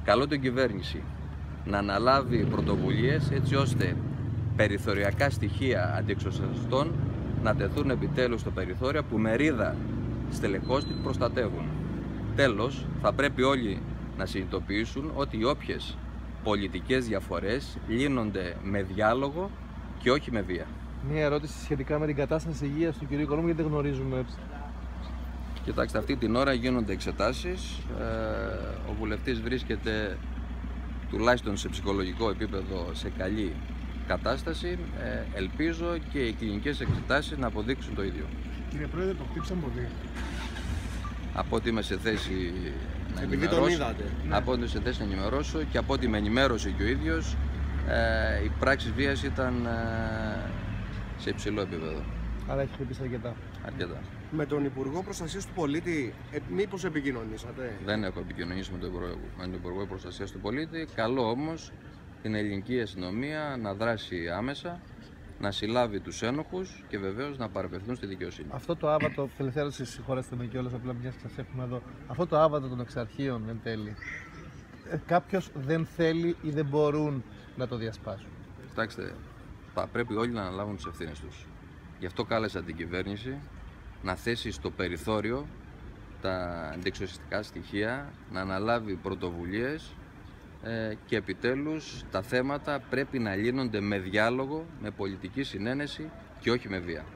Καλώ την κυβέρνηση να αναλάβει πρωτοβουλίες έτσι ώστε περιθωριακά στοιχεία αντιεξουσιαστών να τεθούν επιτέλους στο περιθώριο που μερίδα στελεχώς την προστατεύουν. Τέλος, θα πρέπει όλοι να συνειδητοποιήσουν ότι οι όποιες πολιτικές διαφορές λύνονται με διάλογο και όχι με βία. Μία ερώτηση σχετικά με την κατάσταση υγείας του κ. Οικονόμου, γιατί δεν γνωρίζουμε. Κοιτάξτε, αυτή την ώρα γίνονται εξετάσεις. Ο βουλευτής βρίσκεται τουλάχιστον σε ψυχολογικό επίπεδο σε καλή κατάσταση. Ελπίζω και οι κλινικές εξετάσεις να αποδείξουν το ίδιο. Κύριε Πρόεδρε, το χτύψαν πολύ. Από ό,τι είμαι σε θέση να Επειδή τον είδατε. από ό,τι είμαι σε θέση να ενημερώσω και από ό,τι με ενημέρωσε και ο ίδιος, η πράξη βίας ήταν σε υψηλό επίπεδο. Άρα έχει χτυπήσει αρκετά. Αρκετά. Με τον Υπουργό Προστασίας του Πολίτη, μήπως επικοινωνήσατε? Δεν έχω επικοινωνήσει με τον Υπουργό Προστασίας του Πολίτη. Καλό όμως την ελληνική αστυνομία να δράσει άμεσα, να συλλάβει τους ένοχους και βεβαίως να παραπευθούν στη δικαιοσύνη. Αυτό το άβατο, τελευταία ερώτηση, συγχωρέστε με κιόλας, απλά μιας και σας έχουμε εδώ. Αυτό το άβατο των εξαρχείων εν τέλει, κάποιος δεν θέλει ή δεν μπορούν να το διασπάσουν? Κοιτάξτε, θα πρέπει όλοι να αναλάβουν τις ευθύνες τους. Γι' αυτό κάλεσα την κυβέρνηση να θέσει στο περιθώριο τα αντιεξουσιαστικά στοιχεία, να αναλάβει πρωτοβουλίες και επιτέλους τα θέματα πρέπει να λύνονται με διάλογο, με πολιτική συνένεση και όχι με βία.